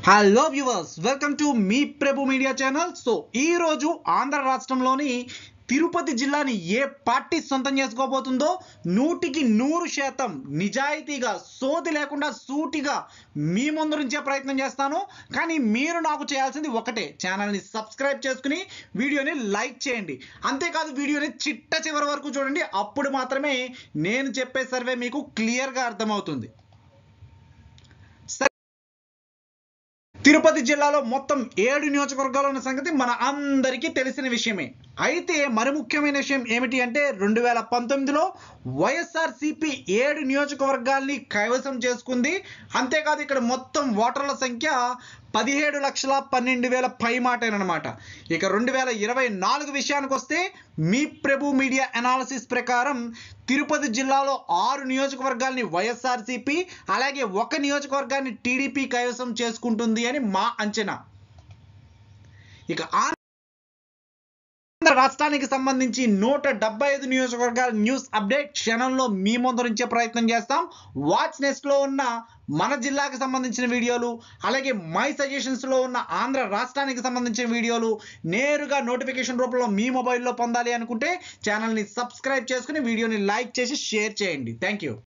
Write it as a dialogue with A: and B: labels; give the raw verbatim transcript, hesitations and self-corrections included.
A: Hello viewers, welcome to మీ Prabhu media channel. So ఈ రోజు ఆంధ్ర రాష్ట్రంలోని తిరుపతి జిల్లాని ఏ పార్టీ సొంతం చేసుకోబోతుందో నూటికి నూరు శాతం నిజాయితీగా సోది లేకుండా సూటిగా మీ ముందు నుంచే ప్రయత్నం చేస్తాను. కానీ మీరు నాకు చేయాల్సింది ఒకటే, ఛానల్ని సబ్స్క్రైబ్ చేసుకుని వీడియోని లైక్ చేయండి. అంతేకాదు వీడియోని చిట్ట చివరి వరకు చూడండి. అప్పుడు మాత్రమే నేను చెప్పే సర్వే మీకు క్లియర్గా అర్థమవుతుంది. తిరుపతి జిల్లాలో మొత్తం ఏడు నియోజకవర్గాలు ఉన్న సంగతి మన అందరికీ తెలిసిన విషయమే. అయితే మరి ముఖ్యమైన విషయం ఏమిటి అంటే రెండు వేల పంతొమ్మిదిలో వైఎస్ఆర్సీపీ ఏడు నియోజకవర్గాల్ని కైవసం చేసుకుంది. అంతేకాదు ఇక్కడ మొత్తం ఓటర్ల సంఖ్య పదిహేడు లక్షల పన్నెండు వేల పై మాటేనమాట. ఇక రెండు వేల ఇరవై నాలుగు విషయానికి వస్తే మీ ప్రభు మీడియా అనాలిసిస్ ప్రకారం తిరుపతి జిల్లాలో ఆరు నియోజకవర్గాల్ని వైఎస్ఆర్సీపీ అలాగే ఒక నియోజకవర్గాన్ని టీడీపీ కైవసం చేసుకుంటుంది అని మా అంచనా. ఇక ఆంధ్ర రాష్ట్రానికి సంబంధించి నూట డెబ్బై ఐదు నియోజకవర్గాల న్యూస్ అప్డేట్ క్షణంలో మీ ముందు నుంచే ప్రయత్నం చేస్తాం. వాచ్ నెక్స్ట్ లో ఉన్న మన జిల్లాకి సంబంధించిన వీడియోలు అలాగే మై సజెషన్స్ లో ఉన్న ఆంధ్ర రాష్ట్రానికి సంబంధించిన వీడియోలు నేరుగా నోటిఫికేషన్ రూపంలో మీ మొబైల్లో పొందాలి అనుకుంటే ఛానల్ని సబ్స్క్రైబ్ చేసుకుని వీడియోని లైక్ చేసి షేర్ చేయండి. Thank you.